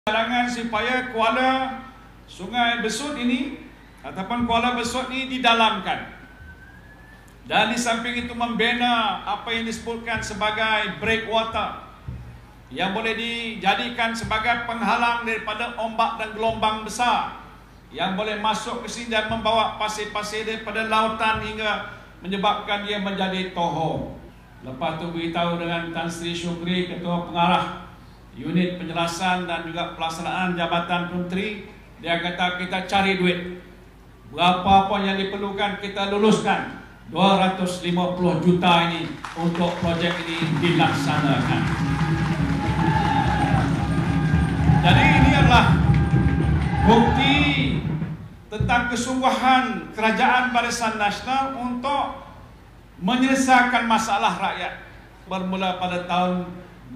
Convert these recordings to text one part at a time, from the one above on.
cadangan supaya Sungai Besut ini ataupun Kuala Besut ini didalamkan. Dan di samping itu membina apa yang disebutkan sebagai breakwater yang boleh dijadikan sebagai penghalang daripada ombak dan gelombang besar yang boleh masuk ke sini dan membawa pasir-pasir daripada lautan hingga menyebabkan dia menjadi tohong. Lepas tu beritahu dengan Tan Sri Syukri, Ketua Pengarah Unit Penjelasan dan juga Pelaksanaan Jabatan Menteri, dia kata kita cari duit. Berapa pun yang diperlukan kita luluskan. 250 juta ini untuk projek ini dilaksanakan. Jadi ini adalah bukti tentang kesungguhan Kerajaan Barisan Nasional untuk menyelesaikan masalah rakyat. Bermula pada tahun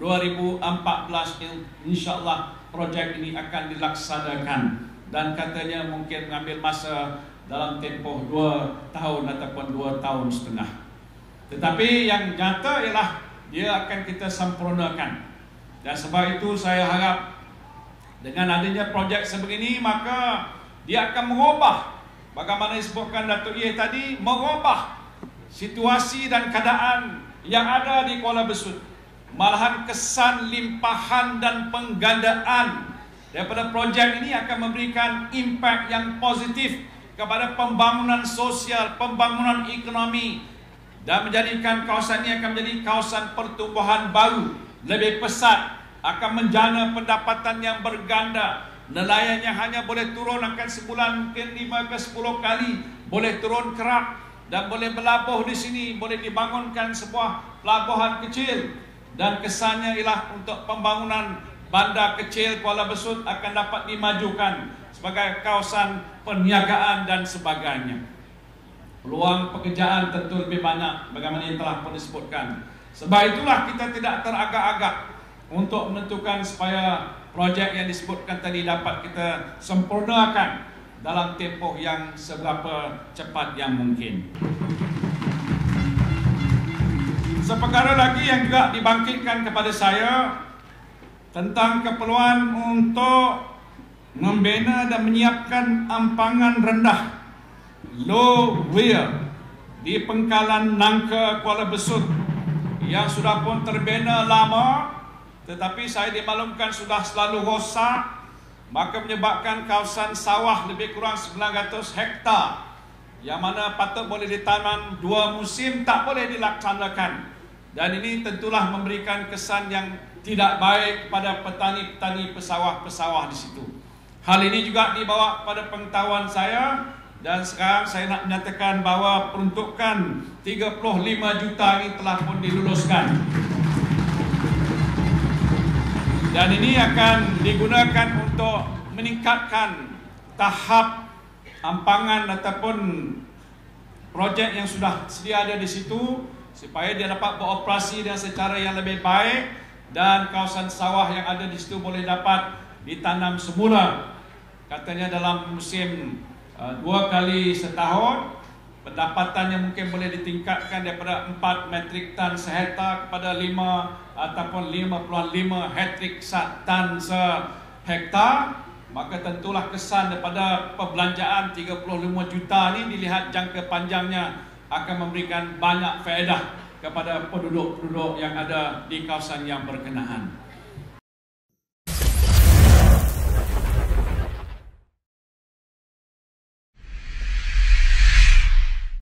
2014 insya-Allah projek ini akan dilaksanakan dan katanya mungkin mengambil masa dalam tempoh 2 tahun ataupun 2 tahun setengah. Tetapi yang nyata ialah dia akan kita sempurnakan. Dan sebab itu saya harap dengan adanya projek sebegini maka dia akan mengubah, bagaimana disebutkan Datuk Ye tadi, mengubah situasi dan keadaan yang ada di Kuala Besut. Malahan kesan limpahan dan penggandaan daripada projek ini akan memberikan impak yang positif kepada pembangunan sosial, pembangunan ekonomi dan menjadikan kawasan ini akan menjadi kawasan pertumbuhan baru, lebih pesat, akan menjana pendapatan yang berganda. Nelayan yang hanya boleh turun akan sebulan mungkin 5 ke 10 kali boleh turun kerap dan boleh berlabuh di sini, boleh dibangunkan sebuah pelabuhan kecil dan kesannya ialah untuk pembangunan bandar kecil Kuala Besut akan dapat dimajukan sebagai kawasan perniagaan dan sebagainya. Peluang pekerjaan tentu lebih banyak bagaimana yang telah pun disebutkan. Sebab itulah kita tidak teragak-agak untuk menentukan supaya projek yang disebutkan tadi dapat kita sempurnakan dalam tempoh yang seberapa cepat yang mungkin. Seperkara lagi yang juga dibangkitkan kepada saya tentang keperluan untuk membina dan menyiapkan ampangan rendah low weir di pengkalan Nangka Kuala Besut yang sudah pun terbina lama, tetapi saya dimaklumkan sudah selalu rosak, maka menyebabkan kawasan sawah lebih kurang 900 hektar yang mana patut boleh ditanam 2 musim tak boleh dilaksanakan. Dan ini tentulah memberikan kesan yang tidak baik kepada petani-petani pesawah-pesawah di situ. Hal ini juga dibawa pada pengetahuan saya dan sekarang saya nak menyatakan bahawa peruntukan 35 juta ini telah pun diluluskan. Dan ini akan digunakan untuk meningkatkan tahap ampangan ataupun projek yang sudah sedia ada di situ supaya dia dapat beroperasi dengan secara yang lebih baik dan kawasan sawah yang ada di situ boleh dapat ditanam semula. Katanya dalam musim 2 kali setahun, pendapatannya mungkin boleh ditingkatkan daripada 4 metrik tan sehektar kepada 5 ataupun 5.5 metrik tan sehektar. Maka tentulah kesan daripada perbelanjaan 35 juta ini dilihat jangka panjangnya akan memberikan banyak faedah kepada penduduk-penduduk yang ada di kawasan yang berkenaan.